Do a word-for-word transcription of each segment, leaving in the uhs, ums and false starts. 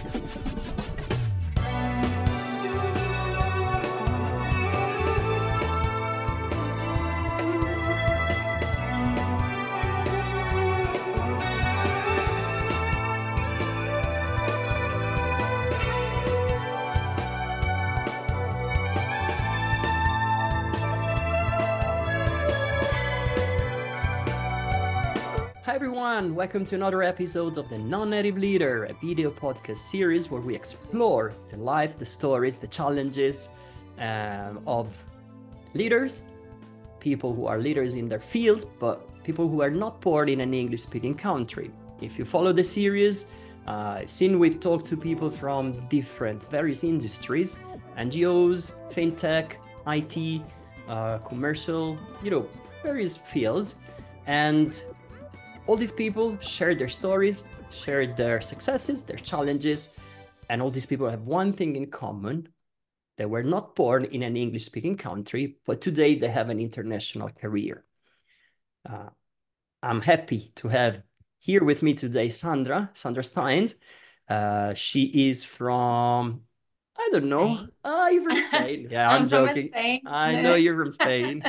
Hi everyone, welcome to another episode of the Non-Native Leader, a video podcast series where we explore the life, the stories, the challenges um, of leaders, people who are leaders in their field, but people who are not born in an English-speaking country. If you follow the series, uh, I've seen we've talked to people from different, various industries, N G Os, fintech, I T, uh, commercial, you know, various fields, and all these people share their stories, share their successes, their challenges, and all these people have one thing in common. They were not born in an English-speaking country, but today they have an international career. Uh, I'm happy to have here with me today Sandra, Sandra Stynes. Uh, she is from, I don't know, Spain. ah, you're from Spain. Yeah, I'm, I'm from joking. Spain. I know you're from Spain.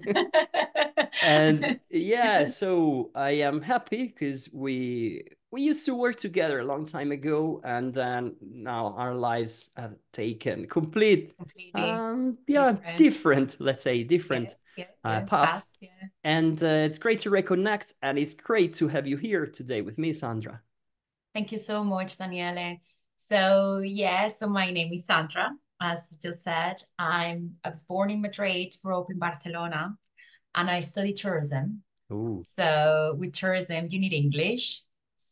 And yeah, so I am happy because we we used to work together a long time ago, and then now our lives have taken complete, Completely um, yeah, different. different, let's say, Yeah, different yeah, uh, yeah. paths. Past, yeah. And uh, it's great to reconnect, and it's great to have you here today with me, Sandra. Thank you so much, Daniele. So yeah, so my name is Sandra, as you just said. I'm I was born in Madrid, grew up in Barcelona, and I studied tourism. Ooh. So with tourism, you need English.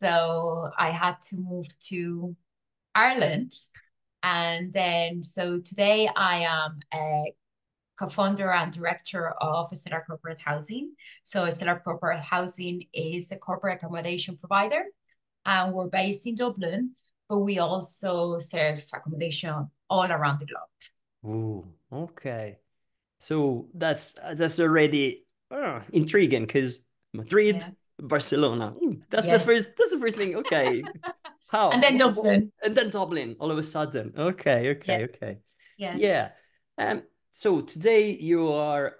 So I had to move to Ireland. And then, so today I am a co-founder and director of Stellar Corporate Housing. So Stellar Corporate Housing is a corporate accommodation provider, and we're based in Dublin, but we also serve accommodation all around the globe. Ooh, okay. So that's that's already uh, intriguing because Madrid, Yeah. Barcelona. Mm, that's the Yes. first. That's the first thing. Okay. How? And then What, what, Dublin. and then Dublin all of a sudden. Okay. Okay. Yes. Okay. Yes. Yeah. Um. So today you are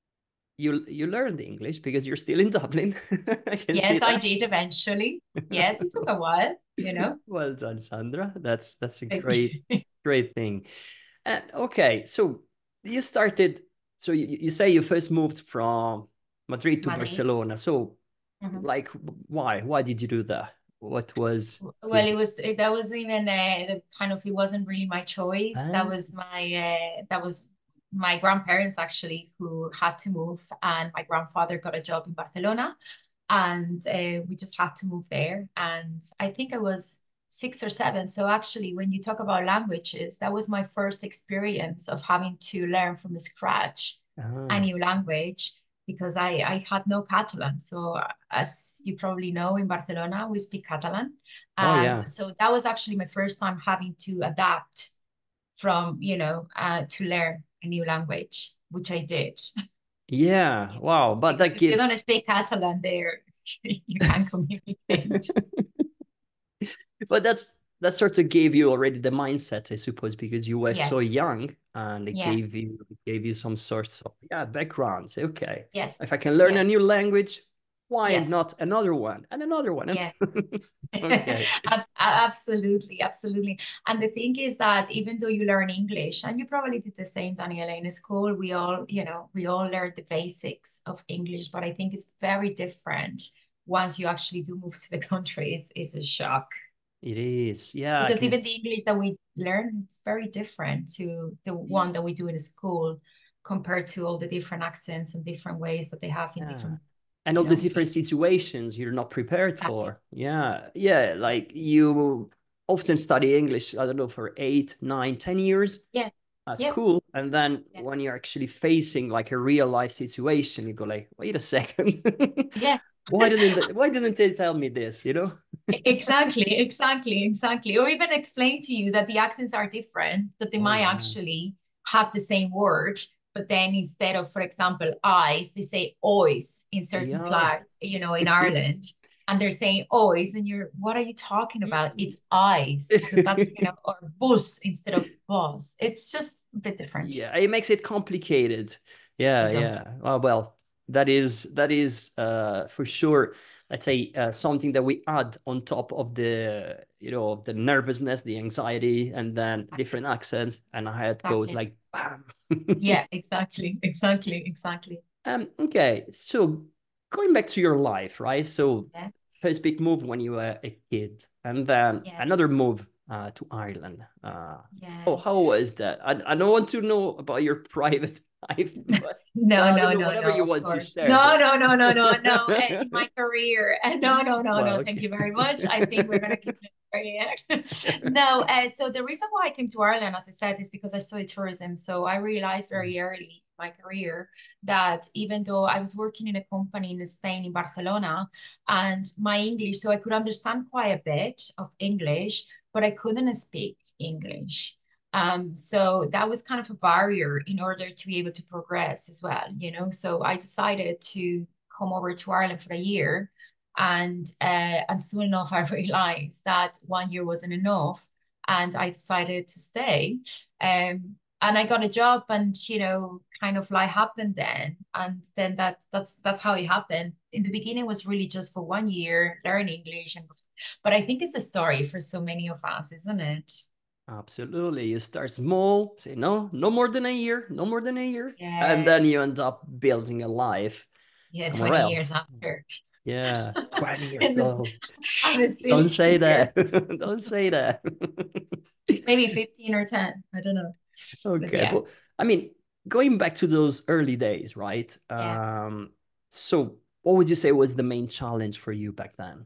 you you learned English because you're still in Dublin. I can see Yes, I that. did eventually. Yes, it took a while, you know. Well done, Sandra. That's that's a Thank great you. great thing. And okay, so you started, so you, you say you first moved from Madrid to Madrid. Barcelona. So Mhm. like, why? Why did you do that? What was Well, the... it was it, that wasn't even uh, kind of it wasn't really my choice. That Ah, was my uh, that was my grandparents actually who had to move, and my grandfather got a job in Barcelona, and uh, we just had to move there. And I think I was six or seven. So actually, when you talk about languages, that was my first experience of having to learn from scratch a ah. new language because I I had no Catalan. So as you probably know, in Barcelona we speak Catalan. Oh Um, yeah. so that was actually my first time having to adapt from, you know, uh, to learn a new language, which I did. Yeah. You Wow. know, But because that if you gives... don't speak Catalan there, you can't communicate. But that's that sort of gave you already the mindset, I suppose, because you were Yes. so young, and it Yeah. gave you it gave you some sorts of, yeah, background. Say, okay, Yes. if I can learn a Yes. new language, why Yes. not another one and another one? Yeah. Okay. Ab- Absolutely, absolutely. And the thing is that even though you learn English, and you probably did the same, Daniela, in school, we all, you know, we all learned the basics of English, but I think it's very different once you actually do move to the country. It's, it's a shock It is, yeah, because because even the English that we learn, it's very different to the one that we do in school compared to all the different accents and different ways that they have in yeah, different, and you all the know, different situations you're not prepared exactly. for. Yeah, yeah, like you often study English, I don't know, for eight, nine, ten years. Yeah. That's Yeah. cool. And then Yeah. when you're actually facing like a real life situation, you go like, wait a second. Yeah. Why didn't they, why didn't they tell me this, you know? Exactly, exactly, exactly. Or even explain to you that the accents are different, that they Oh might yeah. actually have the same word, but then instead of, for example, eyes, they say ois in certain Yeah. parts, you know, in Ireland. and they're saying always, and you're, what are you talking about? Mm. It's eyes. So that's, you know, or bus instead of boss. It's just a bit different. Yeah, it makes it complicated. Yeah, It does. yeah. Oh, well, that is that is uh for sure, let's say, uh, something that we add on top of the, you know, the nervousness, the anxiety, and then Exactly. different accents, and how it goes Exactly. like bam. Yeah, exactly. Exactly. Exactly. Um, okay, so going back to your life, right? So Yeah. first big move when you were a kid, and then Yeah. another move uh, to Ireland. Uh, oh, Yeah. how was that? I, I don't want to know about your private life, but No, well, I don't no, know, no, whatever no, you of want to course. share. No, But no, no, no, no, no. Uh, in my career. Uh, no, no, no, well, no. Thank okay. you very much. I think we're going to keep it very. No, uh, so the reason why I came to Ireland, as I said, is because I studied tourism. So I realized very early in my career that even though I was working in a company in Spain, in Barcelona, and my English, so I could understand quite a bit of English, but I couldn't speak English. Um, so that was kind of a barrier in order to be able to progress as well, you know. So I decided to come over to Ireland for a year, and uh, and soon enough I realized that one year wasn't enough, and I decided to stay. Um, and I got a job, and you know, kind of life happened then, and then that that's that's how it happened. In the beginning, it was really just for one year, learn English, and but I think it's the story for so many of us, isn't it? Absolutely. You start small, say no, no more than a year, no more than a year, and Yeah. then you end up building a life Yeah, somewhere twenty years else. after. Yeah, twenty years And this, old. I'm Shh, still don't say here. that. Don't say that. Maybe fifteen or ten. I don't know. But Okay, yeah. but I mean, going back to those early days, right? Yeah. Um, so what would you say was the main challenge for you back then?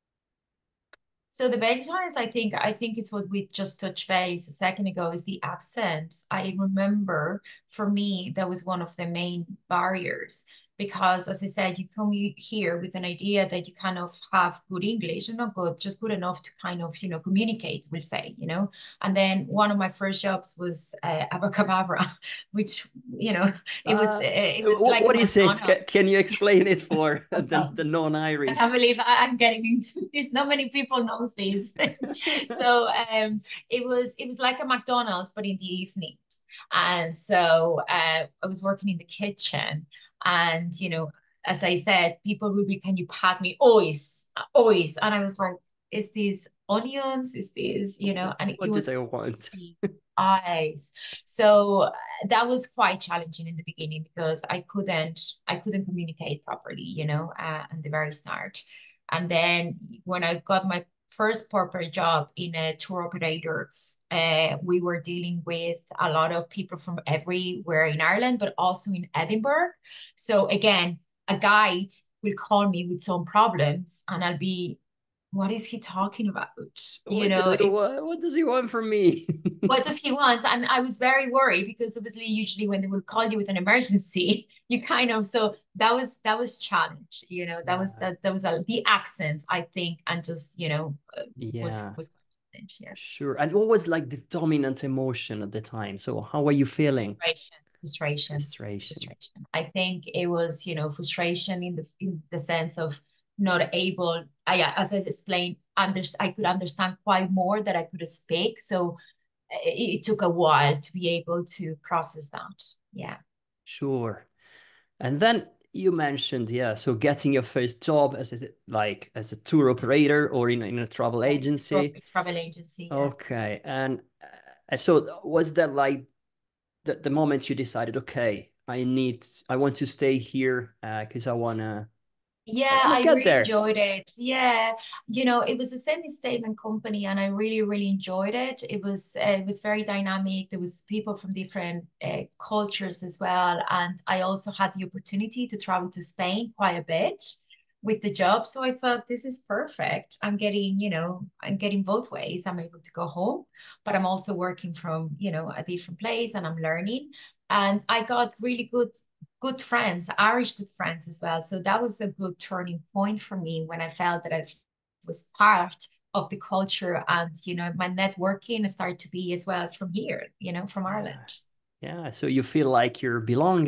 So the Belgians, I think, I think it's what we just touched base a second ago, is the accents. I remember for me, that was one of the main barriers because, as I said, you come here with an idea that you kind of have good English, and not good, just good enough to kind of, you know, communicate, we'll say, you know. And then one of my first jobs was uh, Abracadabra, which, you know, it was Uh, it was what, like a what is it? McDonald's. Can, can you explain it for Oh the, the gosh. I can't non-Irish? believe I, am getting into this. Not many people know this. So um, it was it was like a McDonald's, but in the evening. And so uh, I was working in the kitchen, and you know, as I said, people would be, "Can you pass me always, always?" And I was like, "Is these onions? Is this, you know?" And it What do was they want? the eyes. So uh, that was quite challenging in the beginning because I couldn't I couldn't communicate properly, you know, uh, at the very start. And then when I got my first corporate job in a tour operator, uh, we were dealing with a lot of people from everywhere in Ireland, but also in Edinburgh. So again, a guide will call me with some problems, and I'll be, what is he talking about? You What know, does he it, want? What does he want from me? what does he want? And I was very worried because obviously usually when they would call you with an emergency, you kind of, so that was that was challenge, you know, that was Yeah, that that was a, the accents, I think, and just, you know, uh, was yeah, was challenge, yeah. sure. And what was like the dominant emotion at the time? So how were you feeling? Frustration, frustration, Frustration. frustration. I think it was, you know, frustration in the in the sense of not able, I, as I explained, under, I could understand quite more that I could speak. So it, it took a while to be able to process that. Yeah. Sure. And then you mentioned, yeah, so getting your first job as a like as a tour operator or in, in a travel Yeah, in a tour, agency. travel agency. Yeah. Okay. And uh, so was that like the, the moment you decided, okay, I need, I want to stay here uh, because I wanna, I Yeah, wanna I get really there. enjoyed it. Yeah, you know, it was a semi-statement company, and I really, really enjoyed it. It was, uh, it was very dynamic. There was people from different uh, cultures as well, and I also had the opportunity to travel to Spain quite a bit with the job. So I thought this is perfect. I'm getting, you know, I'm getting both ways. I'm able to go home, but I'm also working from, you know, a different place, and I'm learning. And I got really good good friends, Irish good friends as well. So that was a good turning point for me when I felt that I was part of the culture, and you know, my networking started to be as well from here, you know, from Yeah. Ireland. Yeah. So you feel like you're belonging.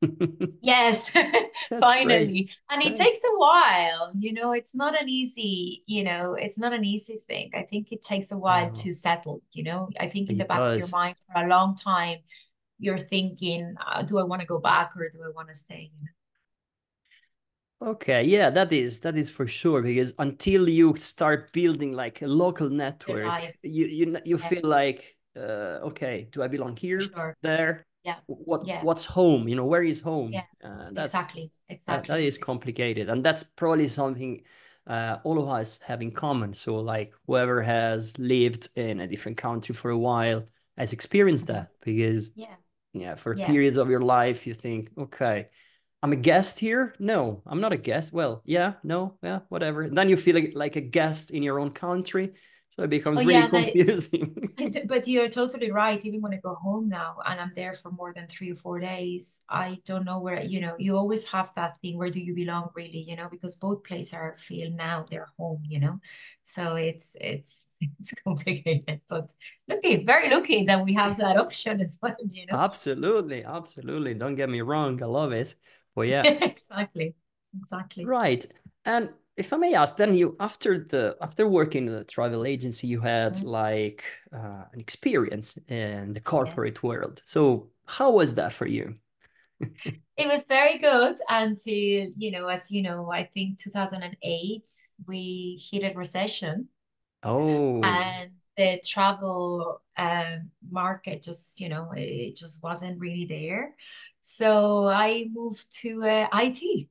Yes, That's great. finally. And it That, takes a while, you know, it's not an easy, you know, it's not an easy thing. I think it takes a while no, to settle, you know. I think in the it back of your does. mind for a long time, you're thinking, uh, do I want to go back or do I want to stay, you know, Okay, yeah, that is that is for sure because until you start building like a local your network, life. you you you Yeah, feel like uh, okay, do I belong for here, sure. there? Yeah, What yeah, what's home? You know, where is home? yeah, Uh, that's exactly, that that exactly. is complicated, and that's probably something uh, all of us have in common. So like whoever has lived in a different country for a while has experienced Mhm. that because Yeah, yeah, for yeah. periods of your life you think, okay, I'm a guest here. No, I'm not a guest. Well, yeah, no, yeah, whatever. And then you feel like, like a guest in your own country, so it Oh, becomes really yeah, and I, confusing. I d- but you're totally right. Even when I go home now and I'm there for more than three or four days, I don't know where, you know, you always have that thing, where do you belong really, you know, because both places are feel now they're home, you know. So it's it's it's complicated. But lucky, very lucky that we have that option as well, you know. Absolutely, absolutely. Don't get me wrong, I love it. But yeah, Exactly. Exactly. right. And if I may ask, then you after the after working in a travel agency, you had Mhm. like uh, an experience in the Yes. corporate world. So how was that for you? It was very good until, you know, as you know, I think two thousand eight, we hit a recession Oh, and the travel um, market just, you know, it just wasn't really there. So I moved to uh, I T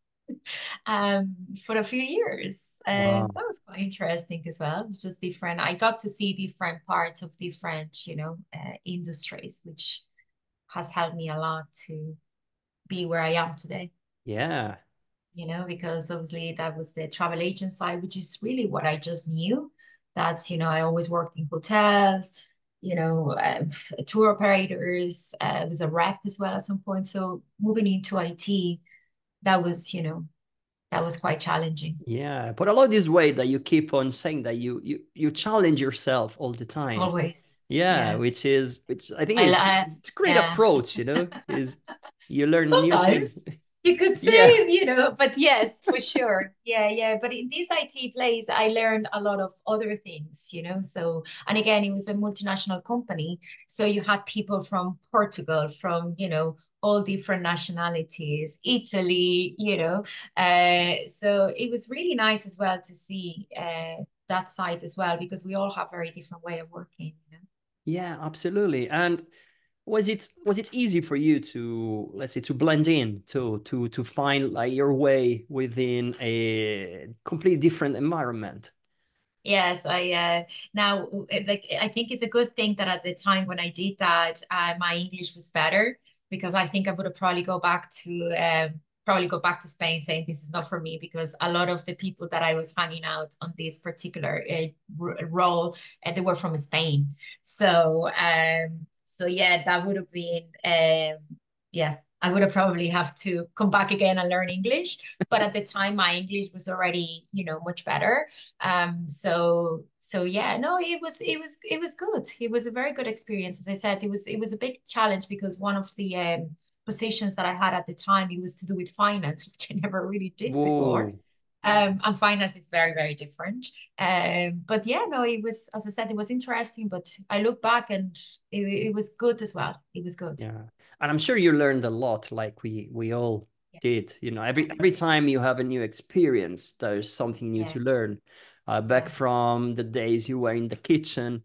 um, for a few years. And wow. that was quite interesting as well. It's just different. I got to see different parts of different, you know, uh, industries, which has helped me a lot to be where I am today, Yeah. you know, because obviously that was the travel agent side, which is really what I just knew. That's, you know, I always worked in hotels, you know, uh, tour operators. Uh, I was a rep as well at some point. So moving into I T, that was, you know, that was quite challenging. Yeah, but I love this way that you keep on saying that you you you challenge yourself all the time. Always. Yeah, Yeah. which is which I think I, is it's, I it's a great yeah. approach, you know, is you learn new Sometimes things. you could Yeah. say, you know, but yes, for sure. Yeah, yeah. But in this I T place, I learned a lot of other things, you know. So, and again, it was a multinational company. So you had people from Portugal, from, you know, all different nationalities, Italy, you know. Uh, so it was really nice as well to see uh, that side as well, because we all have very different way of working, you know. Yeah, absolutely. And was it was it easy for you to let's say to blend in to to to find like your way within a completely different environment? Yes, I uh now it- like I think it's a good thing that at the time when I did that, uh, my English was better, because I think I would have probably go back to um probably go back to Spain saying this is not for me, because a lot of the people that I was hanging out on this particular uh, r- role, uh, they were from Spain. So um so yeah, that would have been um yeah, I would have probably have to come back again and learn English. But at the time, my English was already, you know, much better. Um, so so yeah, no, it was it was it was good. It was a very good experience. As I said, it was it was a big challenge, because one of the um, positions that I had at the time, it was to do with finance, which I never really did before. Whoa. Um, and finance is very, very different. Um, but yeah, no, it was, as I said, it was interesting. But I look back and it, it was good as well. It was good. Yeah. And I'm sure you learned a lot like we we all Yeah, did. You know, yeah, every every time you have a new experience, there's something new yeah, to learn. Uh, back yeah, from the days you were in the kitchen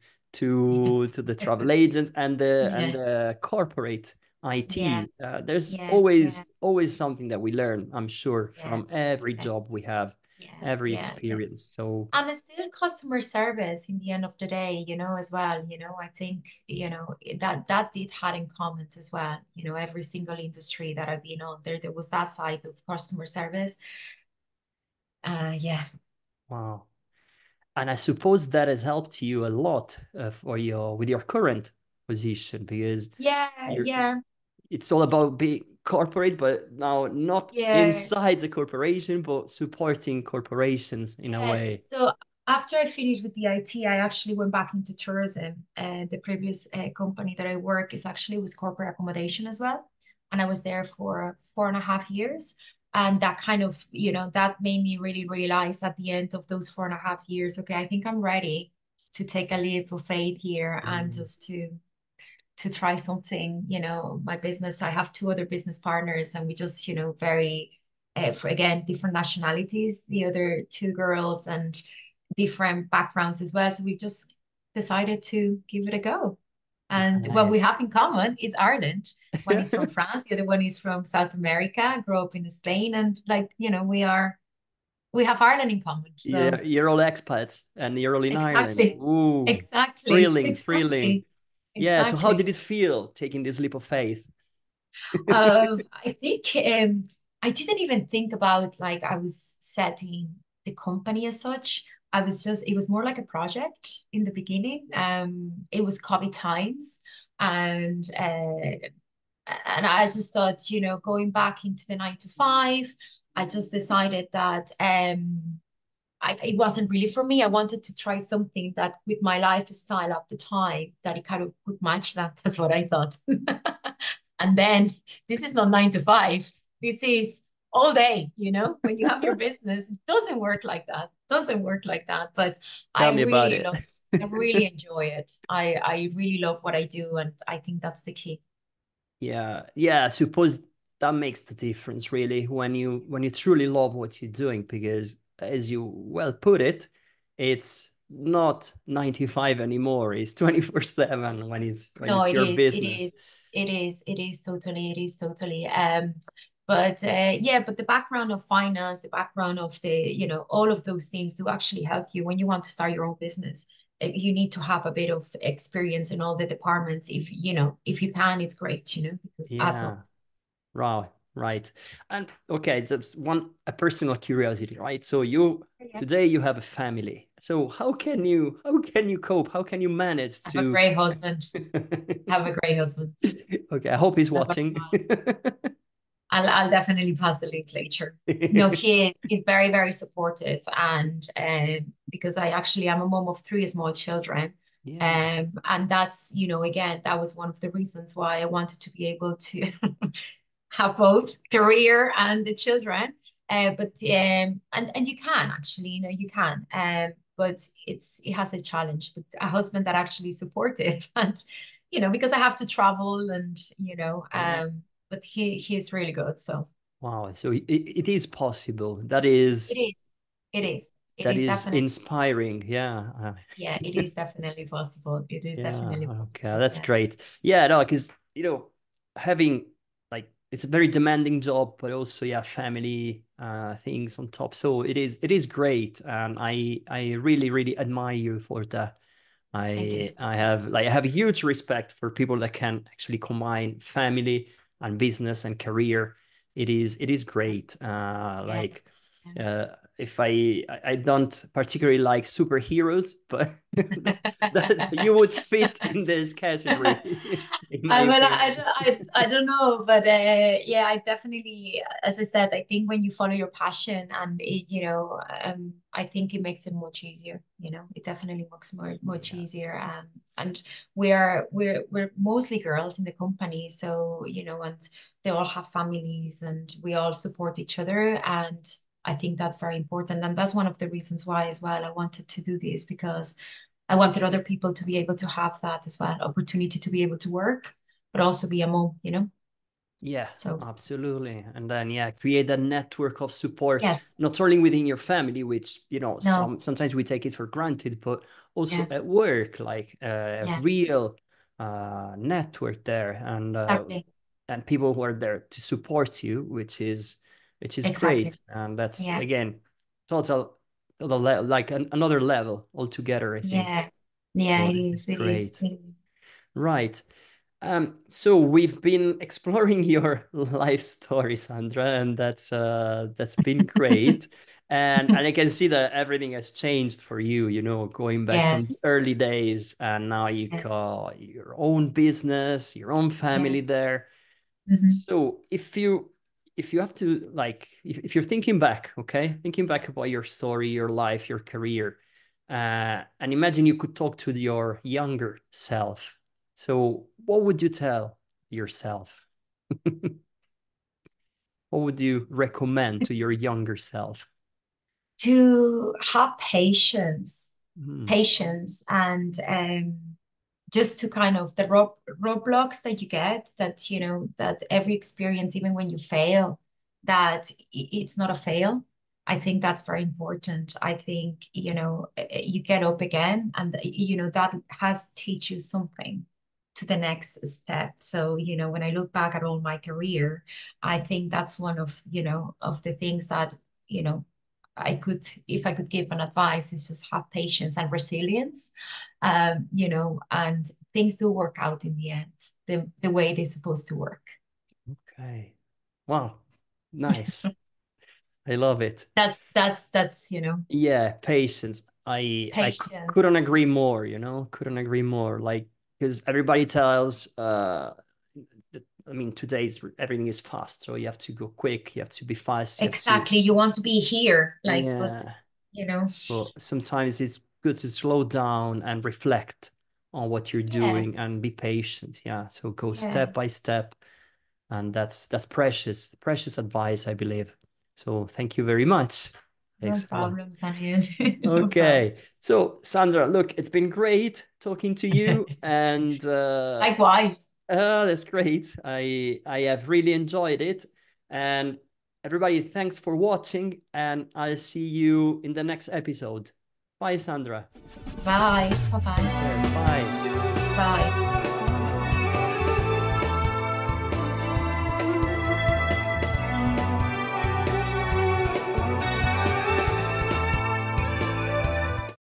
to to the travel agent and the and yeah, the corporate yeah, I T. Uh, there's yeah, always yeah, always something that we learn, I'm sure, yeah, from every yeah, job we have, yeah, every yeah, yeah. experience. So And it's still customer service in the end of the day, you know, as well. You know, I think, you know, that that did had in common as well. You know, every single industry that I've been on, there there was that side of customer service. Uh yeah. wow. And I suppose that has helped you a lot uh, for your with your current position because Yeah, you're yeah, it's all about being corporate, but now not yeah, inside the corporation, but supporting corporations in a yeah. way. So after I finished with the I T, I actually went back into tourism. And the previous uh, company that I work is actually was corporate accommodation as well. and I was there for four and a half years. And that kind of, you know, that made me really realize at the end of those four and a half years, okay, I think I'm ready to take a leap of faith here and Mm. just to to try something, you know, my business. I have two other business partners, and we just, you know, very, uh, for, again, different nationalities, the other two girls, and different backgrounds as well. So we just decided to give it a go. And what we Nice. have in common is Ireland. One is from France, the other one is from South America, grew up in Spain, and like, you know, we are, we have Ireland in common. Yeah, So you're all expats and you're all in Ireland. exactly, Ooh, exactly, thrilling, thrilling. exactly, Yeah, so how did exactly. it feel taking this leap of faith? Of I think um, I didn't even think about like I was setting the company as such. I was just it was more like a project in the beginning. Um, it was COVID times, and uh, and I just thought, you know, going back into the nine to five, I just decided that um. I, it wasn't really for me. I wanted to try something that with my lifestyle at the time that it kind of could match that. That's what I thought. And then this is not nine to five. This is all day, you know, when you have your business, it doesn't work like that. Doesn't work like that. But Tell I me about really it. love, I really enjoy it. I, I really love what I do. And I think that's the key. Yeah, yeah, I suppose that makes the difference really when you when you truly love what you're doing because as you well put it, it's not ninety-five anymore. It's twenty-four seven when it's when No, it's it your is, it business. is, it is, it is totally, it is totally. Um, but uh, yeah, but the background of finance, the background of the, you know, all of those things do actually help you when you want to start your own business. Uh, You need to have a bit of experience in all the departments. If you know, if you can, it's great, you know, because it adds up. Yeah. Right, right. And okay, that's one a personal curiosity, right? So you Yeah. today you have a family. So how can you how can you cope? How can you manage I have a to great husband. I have a great husband. Okay, I hope he's I'm gonna watching. try. I'll I'll definitely pass the link later. No, he is he's very, very supportive, and um because I actually am a mom of three small children. Yeah. Um, and that's, you know, again, that was one of the reasons why I wanted to be able to have both career and the children. Uh, but um and and you can actually, you know, you can. Um, but it's it has a challenge, but a husband that actually is supportive and you know, because I have to travel and you know, Yeah. um but he he's really good. So Wow. So it, it is possible. That it is is, it is, it that is is definitely, inspiring. Yeah. Uh, yeah, it is definitely possible. It is Yeah, definitely okay, possible. that's Yeah, great. Yeah, no, because you know, having like it's a very demanding job, but also yeah, family uh things on top. So it is it is great, and I I really really admire you for that. thank you I so I much. have like I have a huge respect for people that can actually combine family and business and career. It is it is great. Uh, Yeah, like yeah. uh, if I I I don't particularly like superheroes, but that's that you would fit in this category, in my I well, I, opinion. don't- I, I don't know, but uh, yeah, I definitely, as I said, I think when you follow your passion and it, you know, um, I think it makes it much easier. You know, it definitely makes more much Yeah. easier. Um, and we're we're we're mostly girls in the company, so you know, and they all have families, and we all support each other, and I think that's very important, and that's one of the reasons why as well I wanted to do this because I wanted other people to be able to have that as well, opportunity to be able to work but also be a mom, you know? Yeah, So absolutely. And then yeah, create a network of support, yes, not only within your family, which you know, no, some sometimes we take it for granted, but also yeah, at work, like a yeah, real uh network there and uh exactly, and people who are there to support you, which is which is exactly. great. And that's Yeah, again total, total le like an, another level altogether, I think. yeah, yeah, So it this is is, it is, great. it is. Right. Um, so we've been exploring your life story, Sandra, and that's uh that's been great. And and I can see that everything has changed for you, you know, going back from the Yes, early days and now you yes, got your own business, your own yeah. family there. Hmm. So if you if you have to like if, if you're thinking back, okay, thinking back about your story, your life, your career, uh, and imagine you could talk to your younger self. So what would you tell yourself? What would you recommend to your younger self? To have patience, Mm, patience, and um, just to kind of the road roadblocks that you get, that you know that every experience, even when you fail, that it's not a fail. I think that's very important. I think, you know, you get up again, and you know that has teach you something to the next step. So, you know, when I look back at all my career, I think that's one of, you know, of the things that, you know, I could, if I could give an advice, is just have patience and resilience, um, you know, and things do work out in the end, the, the way they're supposed to work. okay. Wow. Nice. I love it. That's, that's, that's, you know, Yeah, patience. I I c- patience. couldn't agree more, you know, couldn't agree more. Like, because everybody tells, uh, that- I mean, today's everything is fast, so you have to go quick, you have to be fast, you have to, Exactly. You want to be here, like, but, yeah. you know, But sometimes it's good to slow down and reflect on what you're yeah, doing and be patient. Yeah. So go yeah, step by step, and that's that's precious, precious advice, I believe. So thank you very much. no Thanks a lot. problem, Daniel. No problem. Okay. So, Sandra, look, it's been great talking to you, and uh, Likewise. uh, that's great. I I have really enjoyed it, and everybody, thanks for watching, and I'll see you in the next episode. Bye, Sandra. Bye. Take care. Bye-bye. Bye. Bye.